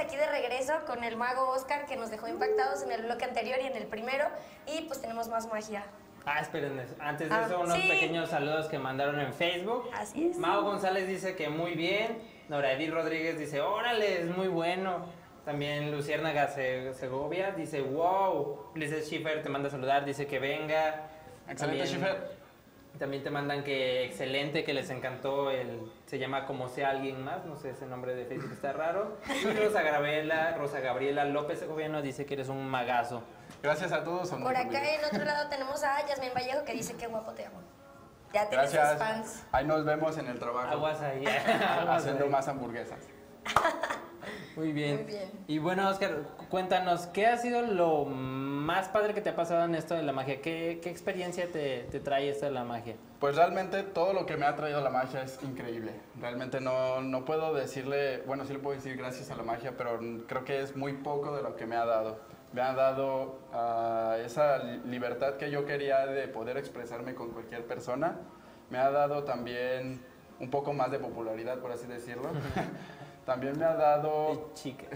aquí de regreso con el mago Oscar, que nos dejó impactados en el bloque anterior y en el primero. Y pues tenemos más magia. Espérenme. Antes de eso, unos pequeños saludos que mandaron en Facebook. Así es. Mau González dice que muy bien. Nora Edith Rodríguez dice, órale, es muy bueno. También Luciérnaga Segovia dice, wow. Ulises Schiffer te manda a saludar, dice que venga. Excelente, Schiffer. También te mandan que excelente, que les encantó se llama Como sea alguien más, no sé, ese nombre de Facebook está raro. Y Rosa Gabriela López Segoviano dice que eres un magazo. Gracias a todos. Por acá en otro lado tenemos a Yasmín Vallejo que dice que guapo te amo. Ya tienes sus fans. Ahí nos vemos en el trabajo. Aguas ahí. Haciendo más hamburguesas. Muy bien. Muy bien. Y bueno, Oscar, cuéntanos, ¿qué ha sido lo más padre que te ha pasado en esto de la magia? ¿Qué experiencia te trae esto de la magia? Pues realmente todo lo que me ha traído la magia es increíble. Realmente no puedo decirle, bueno, sí le puedo decir gracias a la magia, pero creo que es muy poco de lo que me ha dado. Me ha dado esa libertad que yo quería de poder expresarme con cualquier persona. Me ha dado también un poco más de popularidad, por así decirlo. También me ha dado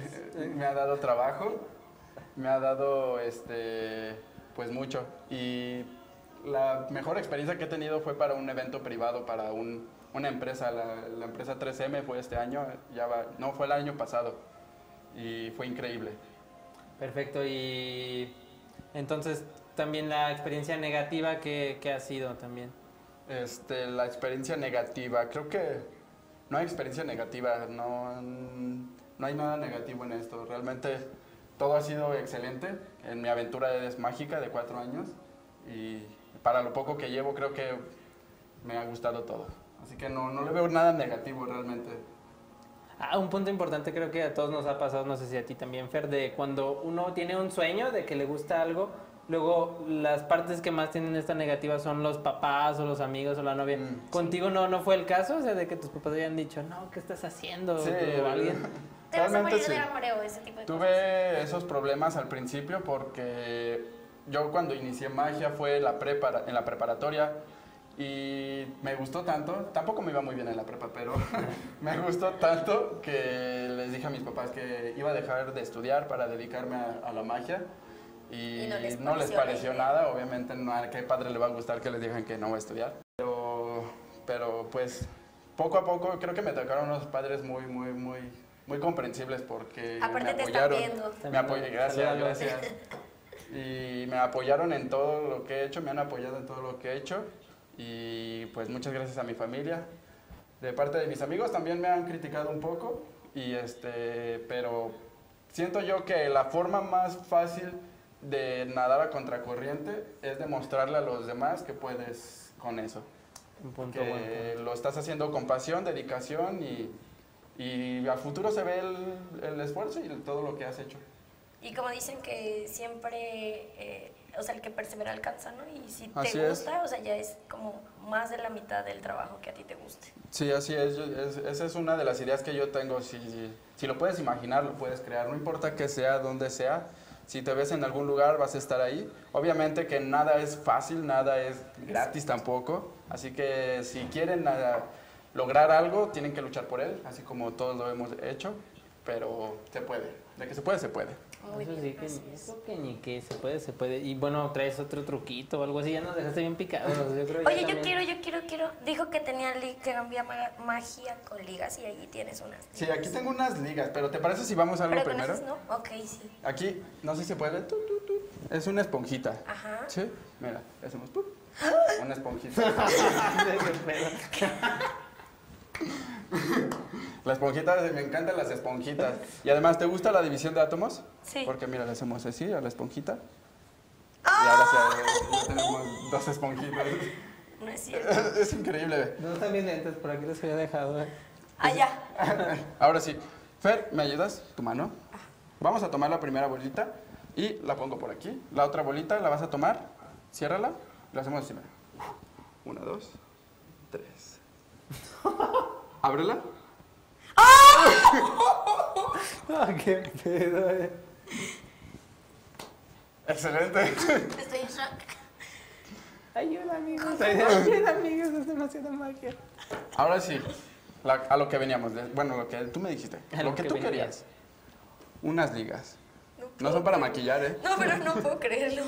trabajo, me ha dado pues mucho. Y la mejor experiencia que he tenido fue para un evento privado, para una empresa, la empresa 3M fue este año, fue el año pasado y fue increíble. Perfecto, y entonces también la experiencia negativa que ha sido también. La experiencia negativa, creo que no hay experiencia negativa, no hay nada negativo en esto. Realmente todo ha sido excelente. En mi aventura es mágica de 4 años y para lo poco que llevo creo que me ha gustado todo. Así que no le veo nada negativo realmente. Un punto importante creo que a todos nos ha pasado, no sé si a ti también, Fer, de cuando uno tiene un sueño de que le gusta algo, luego las partes que más tienen esta negativa son los papás o los amigos o la novia. ¿Contigo no fue el caso? O sea, de que tus papás hayan dicho, no, ¿qué estás haciendo? Sí, o alguien. Te vas a morir de hambre o ese tipo de cosas. Tuve esos problemas al principio porque yo cuando inicié magia fue en la preparatoria y me gustó tanto, tampoco me iba muy bien en la prepa, pero me gustó tanto que les dije a mis papás que iba a dejar de estudiar para dedicarme a la magia. Y no les pareció nada, obviamente a qué padre le va a gustar que les digan que no va a estudiar. Pero pues poco a poco creo que me tocaron unos padres muy comprensibles porque aparte me apoyaron. Te están viendo. Me apoyaron, gracias. Y me apoyaron en todo lo que he hecho, me han apoyado en todo lo que he hecho. Y pues muchas gracias a mi familia. De parte de mis amigos también me han criticado un poco, pero siento yo que la forma más fácil de nadar a contracorriente es demostrarle a los demás que puedes con eso. Un punto que bueno. Lo estás haciendo con pasión, dedicación y a futuro se ve el esfuerzo y todo lo que has hecho. Y como dicen que siempre, el que persevera alcanza, ¿no? Y si Así te es. gusta, ya es como más de la mitad del trabajo que a ti te guste. Sí, así es. Esa es una de las ideas que yo tengo. Si lo puedes imaginar, lo puedes crear. No importa que sea, donde sea. Si te ves en algún lugar, vas a estar ahí. Obviamente que nada es fácil, nada es gratis tampoco. Así que si quieren lograr algo, tienen que luchar por él, así como todos lo hemos hecho. Pero se puede. De que se puede, se puede. Muy Eso bien, sí, que ni que se puede. Y bueno, traes otro truquito o algo así, ya nos dejaste bien picados. Oye, yo quiero. Dijo que tenía que cambiar magia con ligas y ahí tienes unas. Sí, aquí tengo unas ligas, pero ¿te parece si vamos a algo ¿Pero con primero? esas no? Ok, sí. Aquí, no sé si se puede. Es una esponjita. Ajá. Sí, mira, hacemos una esponjita. La esponjita, me encantan las esponjitas. Y además, ¿te gusta la división de átomos? Sí. Porque mira, le hacemos así a la esponjita. Y ahora sí, ya tenemos 2 esponjitas. No es cierto. Es increíble. No están bien lentes, por aquí los había dejado. Ya. Ahora sí. Fer, ¿me ayudas? Tu mano. Vamos a tomar la primera bolita y la pongo por aquí. La otra bolita la vas a tomar, ciérrala, y la hacemos así. 1, 2, 3. Ábrela. ¡Qué pedo! Excelente. Estoy en shock. Ayuda, amigos. Ayuda, amigos. Es demasiada magia. Ahora sí, a lo que veníamos. Bueno, lo que tú me dijiste. A Lo que tú venías. querías. unas ligas. No No puedo son para creer- maquillar, ¿eh? No, pero no puedo creerlo.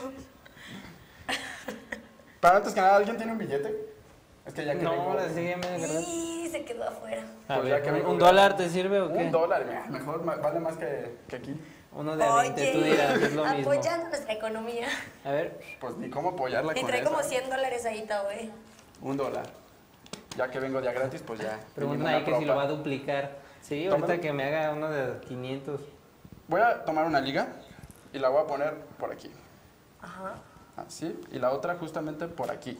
Pero antes que nada, ¿alguien tiene un billete? Es que ya que No, vengo... ahora sí ya me agarré. Y se quedó afuera. A Pues ya ver, que vengo ¿un grabando. dólar te sirve o qué? $1, mira, mejor vale más que aquí. Uno de a 20, tú dirás, es lo mismo. Apoyando nuestra economía. A ver, Pues ni cómo apoyarla Y con trae eso. como $100 ahí, Tao, ¿eh? $1. Ya que vengo día gratis, pues ya. preguntan mínimo ahí que una si lo va a propa. duplicar. Sí, Tómalo. ahorita que me haga uno de 500. Voy a tomar una liga y la voy a poner por aquí. Ajá. Así. Y la otra justamente por aquí.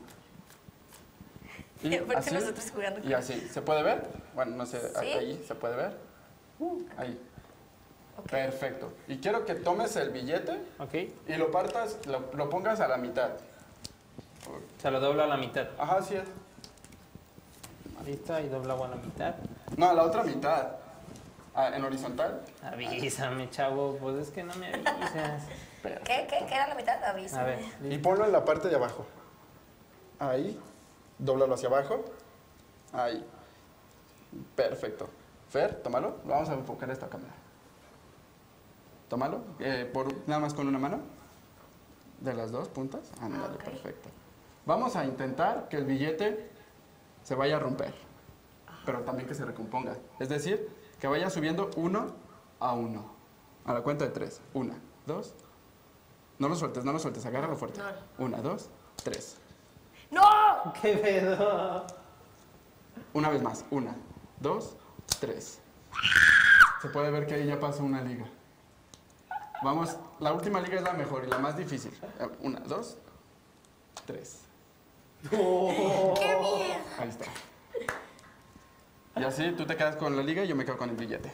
Y aparte nosotros jugando con Y así. ¿Se puede ver? Bueno, no sé, ¿Sí? ahí se puede ver. Ahí. Ok. Perfecto. Y quiero que tomes el billete ¿Ok? y lo partas, lo pongas a la mitad. O sea, lo doblo a la mitad. Ajá, así es. Listo, y doblo a la mitad. No, a la otra mitad. Ah, en horizontal. Avísame, chavo, pues es que no me avisas. ¿Qué era la mitad? Avísame. A ver, Y ponlo en la parte de abajo. Ahí. Dóblalo hacia abajo. Ahí. Perfecto. Fer, tómalo. Vamos a enfocar esta cámara. Tómalo. Nada más con una mano. De las dos puntas. Ándale, ok. perfecto. Vamos a intentar que el billete se vaya a romper. Pero también que se recomponga. Es decir, que vaya subiendo 1 a 1. A la cuenta de 3. 1, 2. No lo sueltes, agárralo fuerte. No. 1, 2, 3. ¡No! ¿qué pedo? Una vez más. 1, 2, 3. Se puede ver que ahí ya pasó una liga. Vamos, la última liga es la mejor y la más difícil. 1, 2, 3. ¡Qué bien! Ahí está. Y así tú te quedas con la liga y yo me quedo con el billete.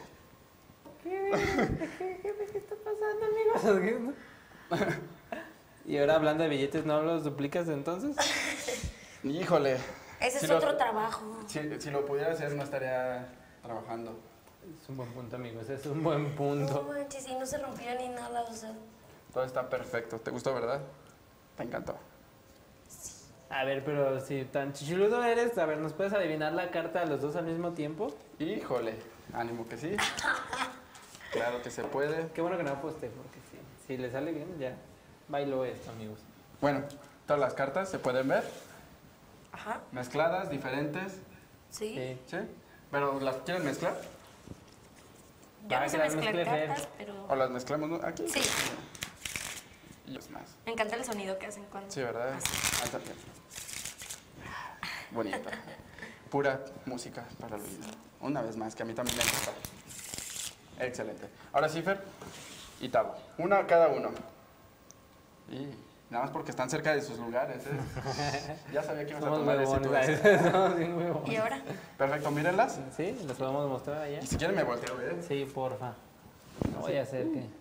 ¿Qué está pasando, amigos? Y ahora hablando de billetes, ¿no los duplicas entonces? Híjole. Ese Si es lo- otro trabajo. Si lo pudiera hacer, no estaría trabajando. Es un buen punto, amigos, es un buen No punto. manches, y no se rompió ni nada, o sea. Todo está perfecto. ¿Te gustó, verdad? Te encantó. A ver, pero si tan chichuludo eres, a ver, ¿nos puedes adivinar la carta a los dos al mismo tiempo? Híjole. Ánimo que sí. Claro que se puede. Qué bueno que no aposté, porque si le sale bien, ya bailo esto, amigos. Bueno, todas las cartas se pueden ver. Ajá. Mezcladas, diferentes. Sí. Sí. ¿Sí? Pero ¿las quieren mezclar? Yo Para no sé que las mezclar mezcle Fer. cartas, pero. ¿O las mezclamos aquí? Sí. Y los más. Me encanta el sonido que hacen cuando. Sí, ¿verdad? Así. Ahí está bien. Bonita. Pura música para el oído. Una vez más, que a mí también me gusta. Excelente. Ahora sí, Fer y Tavo. Una a cada uno. Y nada más porque están cerca de sus lugares, ¿eh? Ya sabía que ibas a Somos tomar ese huevones, tú ese. ¿sabes? Somos bien huevones. ¿Y ahora? Perfecto, mírenlas. ¿Sí? ¿Las podemos mostrar allá? Y si quieren me volteo, ¿eh? Sí, porfa. No voy a hacer que...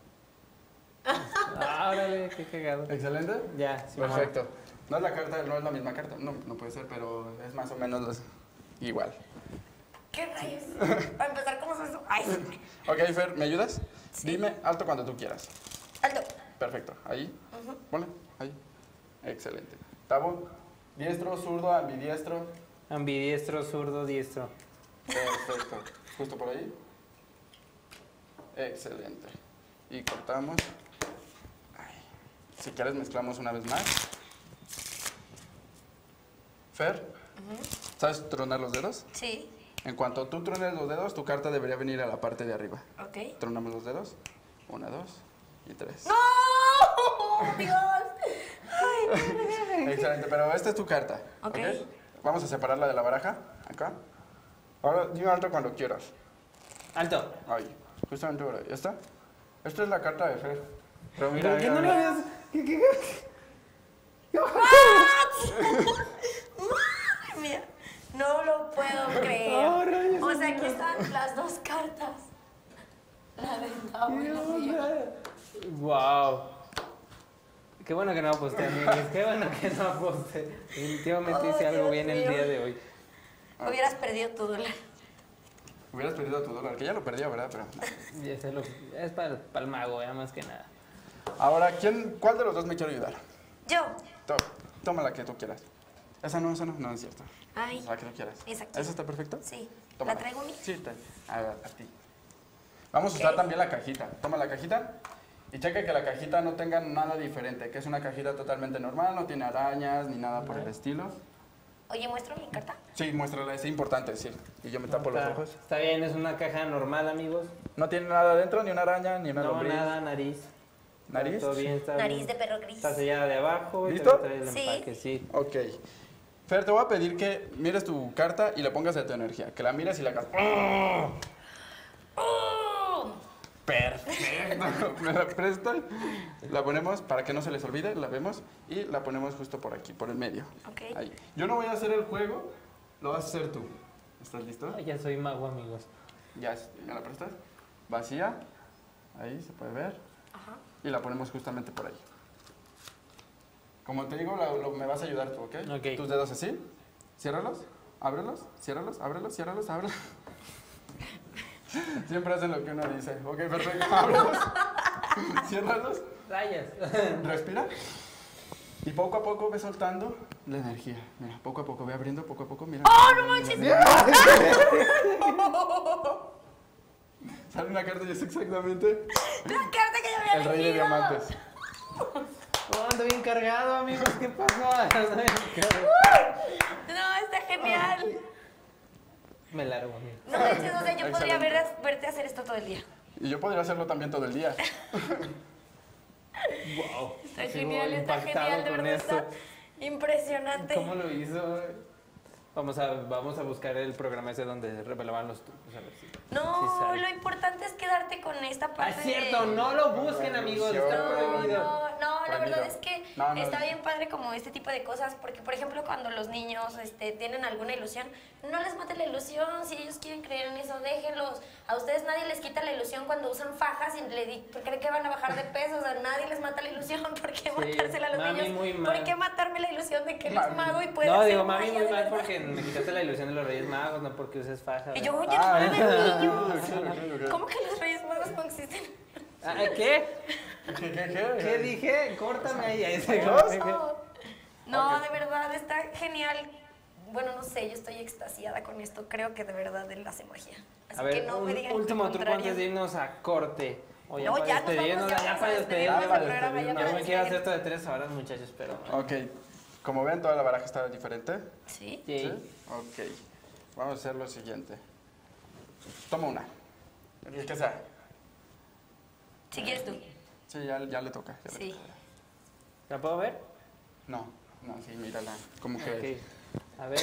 Ah, órale, qué cagado. Excelente. Ya, sí. Perfecto. No es la carta, no es la misma carta. No, no puede ser, pero es más o menos igual. ¿Qué rayos? Para empezar, ¿cómo es eso? Ay, sí. Ok, Fer, ¿me ayudas? Dime alto cuando tú quieras. Alto. Perfecto. Ahí. Ponle. Ahí. Excelente. Tabo, diestro, zurdo, ambidiestro. Ambidiestro, zurdo, diestro. Perfecto. Justo por ahí. Excelente. Y cortamos. Ay. Si quieres mezclamos una vez más. Fer, ¿sabes tronar los dedos? Sí. En cuanto tú trones los dedos, tu carta debería venir a la parte de arriba. Ok. Tronamos los dedos. 1, 2 y 3. ¡No! ¡Dios! Ay, Excelente, pero esta es tu carta. Ok. Vamos a separarla de la baraja. Acá. Ahora dime alto cuando quieras. Alto. Ahí. Justamente por ahí. ¿Ya está? Esta es la carta de Fer. Pero ¿Por qué no lo mira. ves? madre mía. No lo puedo creer. Oh, rayos, O sea, aquí están las dos cartas. La de Tavo y la mía. Wow. Qué bueno que no aposté, amigos. Qué bueno que no aposté. Definitivamente hice Oh, algo Dios bien el mío. día de hoy. Hubieras perdido tu dólar. Hubieras perdido tu dólar, que ya lo perdió, ¿verdad? Pero... Y ese es para el mago, más que nada. Ahora, ¿cuál de los dos me quiere ayudar? Yo. Toma la que tú quieras. Esa no, no es cierto. Ay. La que tú quieras. Esa aquí. ¿Esa está perfecta? Sí. Tómala. ¿La traigo a mí? Sí, a ti. Vamos a usar también la cajita. Toma la cajita y checa que la cajita no tenga nada diferente, que es una cajita totalmente normal, no tiene arañas ni nada por el estilo. Oye, ¿muestro mi carta? Sí, muéstrala, es importante decir. Y yo me tapo los ojos. Está bien, es una caja normal, amigos. No tiene nada adentro, ni una araña, ni una No, lombriz. nada, nariz. ¿Nariz? Todo bien, está Nariz bien. de perro gris. Está sellada de abajo. ¿Listo? Y trae el Sí. empaque, sí. Ok. Fer, te voy a pedir que mires tu carta y le pongas de tu energía. Que la mires y la hagas. ¡Oh! Perfecto. ¿Me la prestan? La ponemos para que no se les olvide, la vemos y la ponemos justo por aquí, por el medio. Ok. Ahí. Yo no voy a hacer el juego, lo vas a hacer tú. ¿Estás listo? Ay, ya soy mago, amigos. Ya, ¿me la prestas? Vacía. Ahí se puede ver. Ajá. Y la ponemos justamente por ahí. Como te digo, me vas a ayudar tú, ¿ok? Ok. Tus dedos así. Ciérralos, ábrelos, ciérralos, ábrelos, ciérralos, ábrelos. Siempre hacen lo que uno dice. Ok, perfecto. Ábrelos. Ciérralos. Rayas. Respira. Y poco a poco ve soltando la energía. Mira, poco a poco ve abriendo, poco a poco. Mira. ¡Oh, no manches! Sale una carta y es exactamente La carta que yo había el rey de elegido. diamantes. Oh, ando bien cargado, amigos. ¿Qué pasó? Ando bien cargado. No, está genial. Me largo, amigo. No manches, o sea, yo podría Excelente. verte hacer esto todo el día. Y yo podría hacerlo también todo el día. Wow. Está Sigo genial, está impactado genial, de con verdad esto. está impresionante. ¿Cómo lo hizo? Vamos a buscar el programa ese donde revelaban los trucos. A ver si. No, sí sale. lo importante es quedarte con esta Ah, parte. es cierto, no lo busquen, amigos. Está No, prohibido. no, la verdad es que No, no. está bien padre como este tipo de cosas, porque por ejemplo cuando los niños tienen alguna ilusión, no les mate la ilusión, si ellos quieren creer en eso, déjenlos. A ustedes nadie les quita la ilusión cuando usan fajas y creen que van a bajar de peso, o sea, nadie les mata la ilusión. ¿Por qué matársela a los mami, niños? muy mal. ¿Por qué matarme la ilusión de que eres Mami. mago y puedes No, hacer digo, mami, magia muy de mal verdad? porque me quitaste la ilusión de los Reyes Magos, no porque uses faja. Y yo, ¿verdad? oye, no mames, niños. ok. ¿Cómo que los Reyes Magos no existen? Ah, ¿Qué? ¿Qué? ¿Qué dije? Córtame ahí. Ese. No, Ok. de verdad, está genial. Bueno, no sé, yo estoy extasiada con esto. Creo que de verdad él hace magia. Así A ver, que no me digan último lo truco contrario. antes de irnos a corte. O No, para ya nos vamos, despedirnos, ya ya vamos para a despedirnos. despedirnos del programa, ya programa, para Yo me quiero hacer despedir. esto de 3 horas, muchachos, pero... Ok. Como ven, toda la baraja está diferente. ¿Sí? Sí. Ok. Vamos a hacer lo siguiente. Toma una. El que sea. Si quieres tú. Sí, ya le toca. ya le Sí. toca. ¿La puedo ver? No, sí, mírala. Como que... Ok. A ver.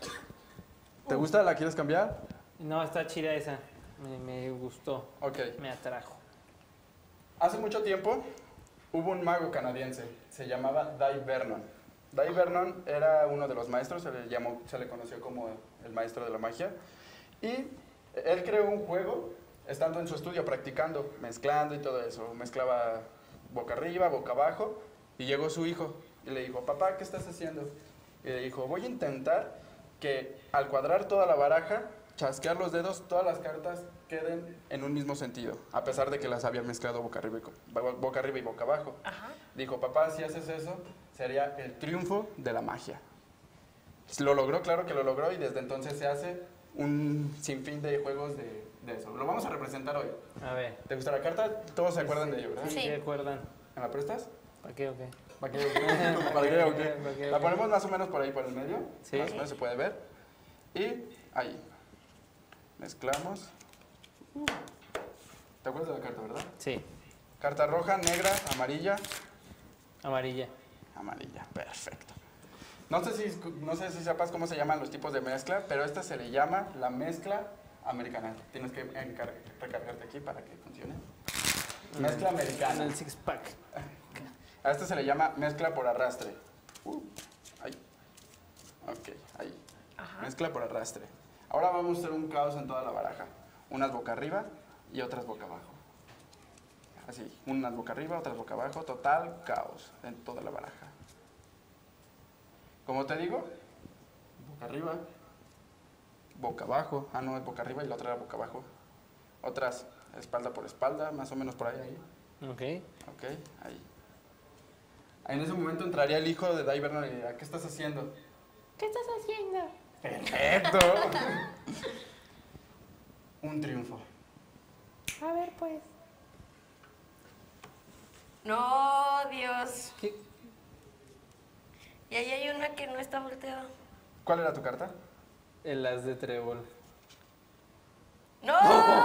¿Te gusta? ¿La quieres cambiar? No, está chida esa. Me gustó. Ok. Me atrajo. Hace mucho tiempo hubo un mago canadiense. Se llamaba Dai Vernon. Dai Vernon era uno de los maestros. Se le conoció como el maestro de la magia. Y él creó un juego estando en su estudio practicando, mezclando y todo eso. Mezclaba boca arriba, boca abajo. Y llegó su hijo y le dijo, papá, ¿qué estás haciendo? Y le dijo, voy a intentar que al cuadrar toda la baraja, chasquear los dedos, todas las cartas queden en un mismo sentido, a pesar de que las había mezclado boca arriba y boca abajo. Ajá. Dijo, papá, si haces eso, sería el triunfo de la magia. Lo logró, claro que lo logró, y desde entonces se hace un sinfín de juegos de eso. Lo vamos a representar hoy. A ver. ¿Te gusta la carta? Todos se acuerdan de ello, ¿verdad? Sí, Sí. ¿se acuerdan? ¿Me la prestas? ¿Para qué o qué? ¿Para qué? ¿Para qué o qué? ¿Para qué? La ponemos más o menos por ahí, por el medio. Sí. Más o menos se puede ver. Y ahí. Mezclamos. ¿Te acuerdas de la carta, verdad? Sí. Carta roja, negra, amarilla. Amarilla. Amarilla, perfecto. No sé si sepas cómo se llaman los tipos de mezcla, pero esta se le llama la mezcla americana. Tienes que recargarte aquí para que funcione. Mezcla En americana. el six pack. A esta se le llama mezcla por arrastre. Ahí. Ok, ahí. Ajá. Mezcla por arrastre. Ahora vamos a hacer un caos en toda la baraja. Unas boca arriba y otras boca abajo. Así, unas boca arriba, otras boca abajo. Total caos en toda la baraja. Como te digo, boca arriba, boca abajo. Ah, no, es boca arriba y la otra era boca abajo. Otras espalda por espalda, más o menos por ahí. Ok. Ok, ahí. En ese momento entraría el hijo de Dai Vernon y diría, ¿qué estás haciendo? ¿Qué estás haciendo? ¡Perfecto! Un triunfo. A ver, pues. No, Dios. ¿Qué? Y ahí hay una que no está volteada. ¿Cuál era tu carta? El as de trébol. ¡No!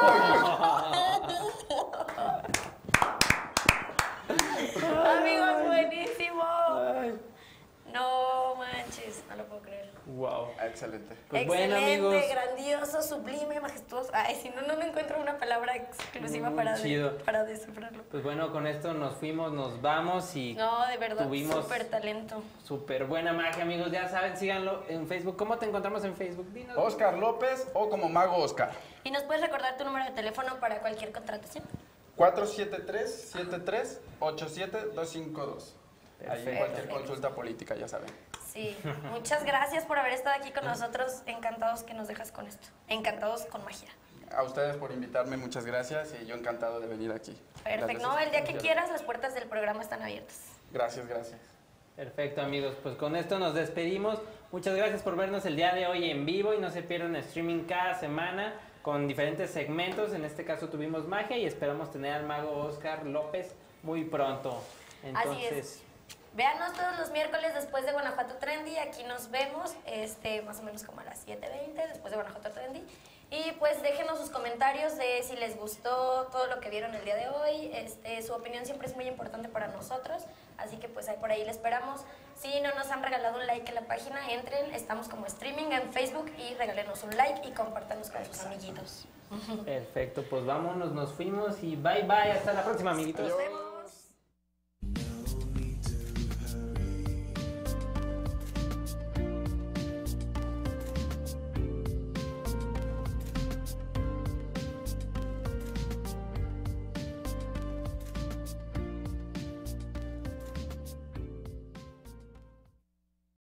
Amigos, buenísimo. Ay. No manches, no lo puedo creer. Wow. Excelente. Pues bueno, Excelente, amigos. grandioso, sublime, majestuoso. Ay, si no, no encuentro una palabra exclusiva Chido. para descifrarlo. Pues bueno, con esto nos fuimos, nos vamos y No, de verdad, tuvimos súper talento. súper buena magia, amigos. Ya saben, síganlo en Facebook. ¿Cómo te encontramos en Facebook? Dinos. Oscar López o como Mago Oscar. ¿Y nos puedes recordar tu número de teléfono para cualquier contratación? 473-73-87-252. Ahí Perfecto. cualquier consulta política, ya saben. Sí, muchas gracias por haber estado aquí con nosotros. Encantados que nos dejas con esto. Encantados con magia. A ustedes por invitarme, muchas gracias y yo encantado de venir aquí. Perfecto. Gracias. No, el día que quieras, las puertas del programa están abiertas. Gracias, gracias. Perfecto, amigos. Pues con esto nos despedimos. Muchas gracias por vernos el día de hoy en vivo y no se pierdan streaming cada semana con diferentes segmentos. En este caso tuvimos magia y esperamos tener al mago Oscar López muy pronto. Así es. Véanos todos los miércoles después de Guanajuato Trendy. Aquí nos vemos más o menos como a las 7:20 después de Guanajuato Trendy. Y pues déjenos sus comentarios de si les gustó todo lo que vieron el día de hoy. Su opinión siempre es muy importante para nosotros. Así que pues ahí por ahí le esperamos. Si no nos han regalado un like en la página, entren. Estamos como streaming en Facebook y regálenos un like y compártanos con sus amiguitos. Perfecto, pues vámonos, nos fuimos y bye bye. Hasta la próxima, amiguitos. Adiós.